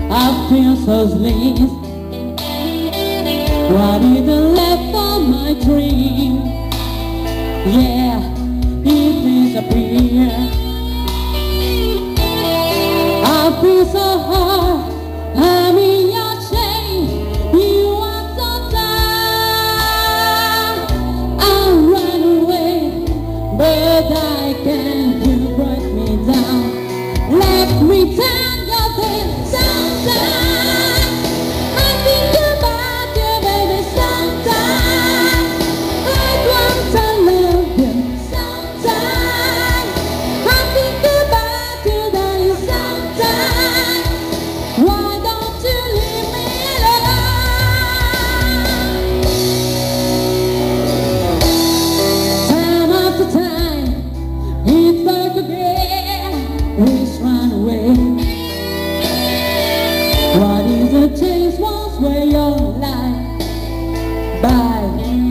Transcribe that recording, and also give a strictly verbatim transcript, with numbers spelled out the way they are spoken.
I feel so sleep. What is left of my dream? Yeah, it disappeared. I feel so hard, I'm in your chain. You are so tired. I run away, but I can't. You break me down. Let me tell you this sometimes. I think about you, baby, sometimes. I want to love you sometimes. I think about you, darling, sometimes. Why don't you leave me alone? Time after time, it's like again, we run away. What is a chance once where your life by